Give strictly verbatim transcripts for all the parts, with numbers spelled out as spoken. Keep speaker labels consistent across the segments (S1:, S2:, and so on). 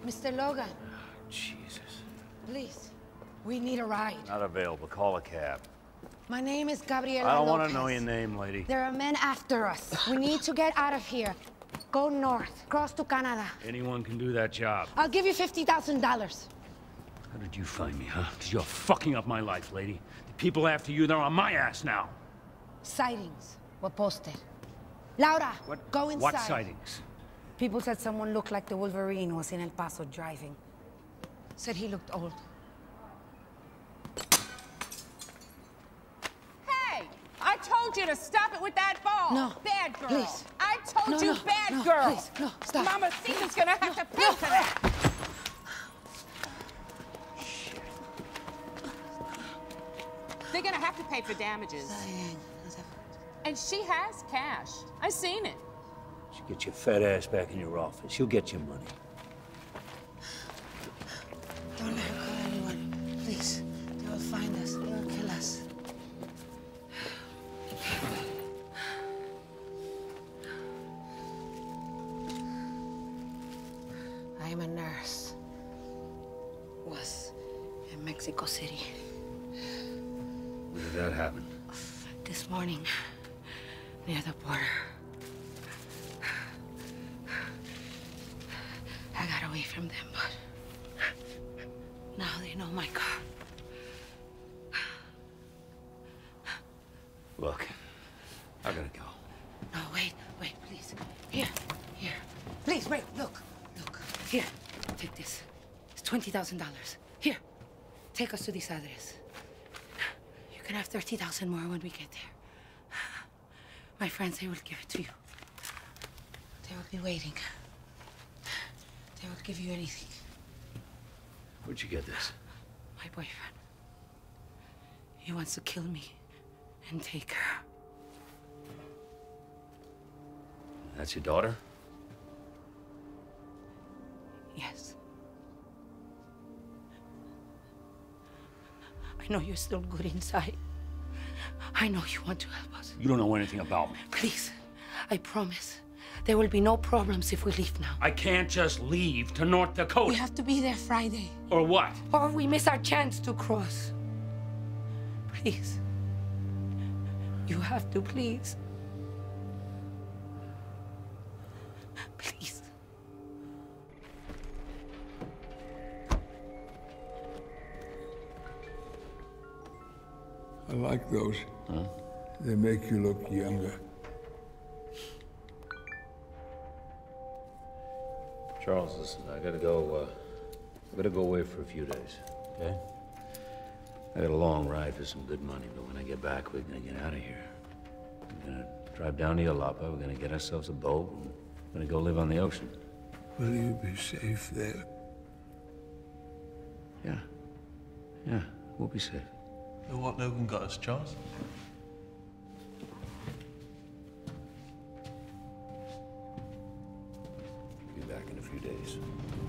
S1: Mister Logan.
S2: Oh, Jesus.
S1: Please, we need a ride.
S2: Not available. Call a cab.
S1: My name is Gabriela
S2: I don't
S1: Lopez.
S2: want to know your name, lady.
S1: There are men after us. We need to get out of here. Go north, cross to Canada.
S2: Anyone can do that job.
S1: I'll give you fifty thousand dollars.
S2: How did you find me, huh? Because you're fucking up my life, lady. The people after you, they're on my ass now.
S1: Sightings were posted. Laura,
S2: What?
S1: go inside.
S2: What sightings?
S1: People said someone looked like the Wolverine was in El Paso driving. Said he looked old.
S3: Hey! I told you to stop it with that ball!
S1: No.
S3: Bad girl!
S1: Please.
S3: I told
S1: No,
S3: you
S1: no,
S3: bad
S1: no,
S3: girl!
S1: please, no, stop.
S3: Mama Sita's gonna have
S1: No,
S3: to pay
S1: no.
S3: for that!
S2: Shit.
S3: They're gonna have to pay for damages. And she has cash. I seen it.
S2: You get your fat ass back in your office. You'll get your money.
S1: Don't let her call anyone. Please. They will find us. They will kill us. I am a nurse. Was in Mexico City.
S2: When did that happen?
S1: This morning, near the border. I got away from them, but now they know my car.
S2: Look, I gotta go.
S1: No, wait, wait, please. Here, here. Please, wait, look, look. Here, take this. It's twenty thousand dollars. Here, take us to this address. You can have thirty thousand more when we get there. My friends, they will give it to you. They will be waiting. They will give you anything.
S2: Where'd you get this?
S1: My boyfriend. He wants to kill me and take her.
S2: That's your daughter?
S1: Yes. I know you're still good inside. I know you want to help us.
S2: You don't know anything about me.
S1: Please, I promise. There will be no problems if we leave now.
S2: I can't just leave to North Dakota.
S1: We have to be there Friday.
S2: Or what?
S1: Or we miss our chance to cross. Please. You have to, please. Please.
S4: I like those.
S2: Huh?
S4: They make you look younger.
S2: Charles, listen, I gotta go, uh, I gotta go away for a few days, okay? I got a long ride for some good money, but when I get back, we're gonna get out of here. We're gonna drive down to Yalapa, we're gonna get ourselves a boat, and we're gonna go live on the ocean.
S4: Will you be safe there?
S2: Yeah. Yeah, we'll be safe.
S5: Know what Logan got us, Charles?
S2: Be back in a few days.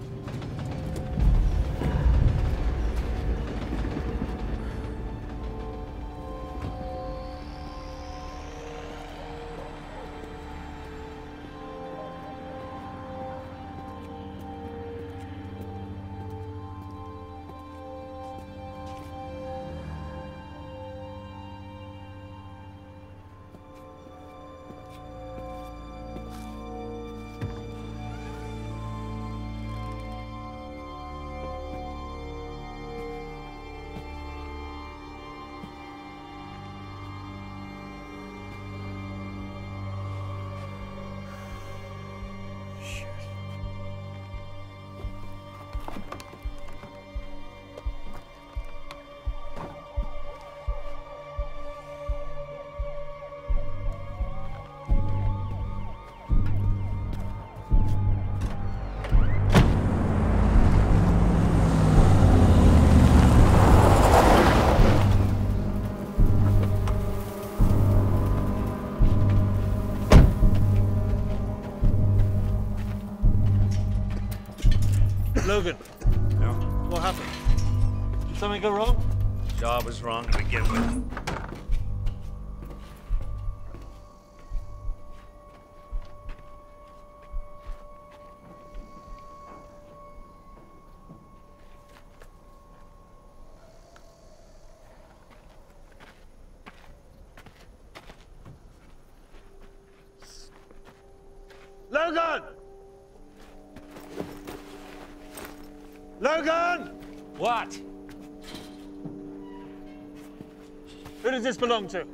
S5: Logan.
S2: Yeah?
S5: What happened? Did something go wrong?
S2: Job was wrong to begin with.
S5: Logan! Logan!
S6: What?
S5: Who does this belong to?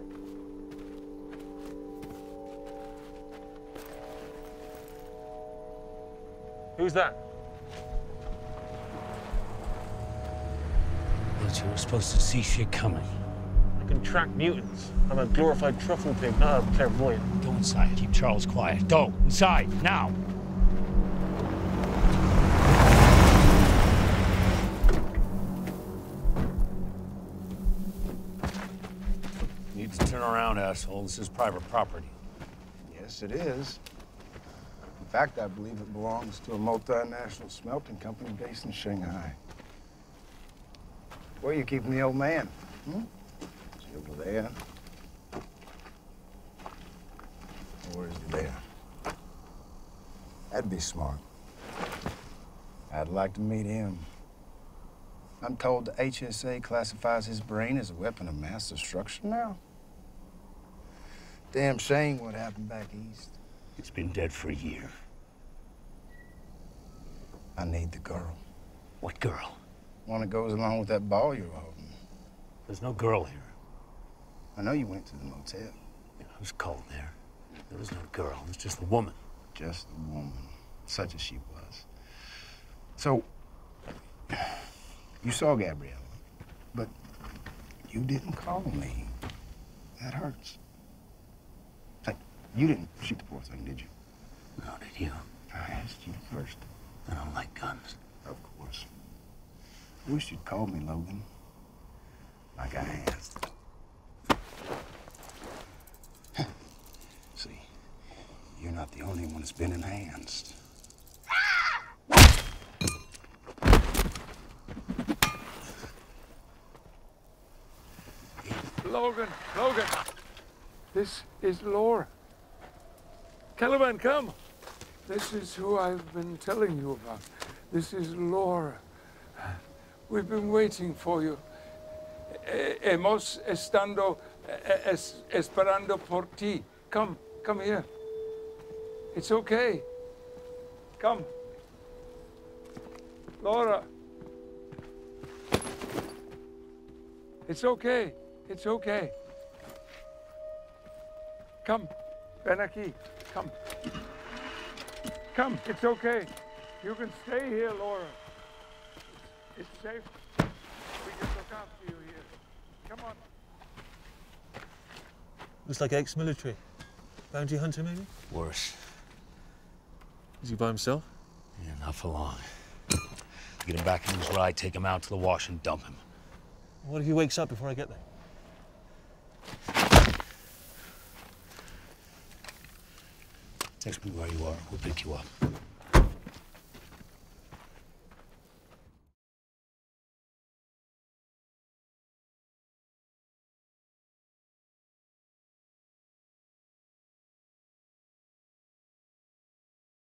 S5: Who's that?
S6: But you were supposed to see shit coming.
S5: I can track mutants. I'm a glorified truffle pig, not a clairvoyant.
S6: Go inside. Keep Charles quiet. Go inside now. You need to turn around, asshole. This is private property.
S7: Yes, it is. In fact, I believe it belongs to a multinational smelting company based in Shanghai. Where are you keeping the old man? Hmm? Is he over there? Or is he there? That'd be smart. I'd like to meet him. I'm told the H S A classifies his brain as a weapon of mass destruction now. Damn shame what happened back east.
S6: It's been dead for a year.
S7: I need the girl.
S6: What girl?
S7: One that goes along with that ball you're holding.
S6: There's no girl here.
S7: I know you went to the motel.
S6: Yeah, it was cold there. There was no girl. It was just a woman.
S7: Just a woman, such as she was. So, you saw Gabrielle, but you didn't call me. That hurts. Like, you didn't shoot the poor thing, did you?
S6: No, did you?
S7: I asked you first.
S6: I don't like guns.
S7: Of course. I wish you'd called me, Logan. Like I asked. See, you're not the only one that's been enhanced.
S4: Logan, Logan. This is Laura. Caliban, come. This is who I've been telling you about. This is Laura. We've been waiting for you. Hemos estando es, esperando por ti. Come, come here. It's okay. Come. Laura. It's okay. It's okay. Come. Ven aquí. Come. Come. It's okay. You can stay here, Laura. It's, it's safe. We can look after you here. Come on.
S5: Looks like ex-military. Bounty hunter, maybe?
S6: Worse.
S5: Is he by himself?
S6: Yeah, not for long. Get him back in his ride, take him out to the wash and dump him.
S5: What if he wakes up before I get there?
S6: Text me where you are. We'll pick you up.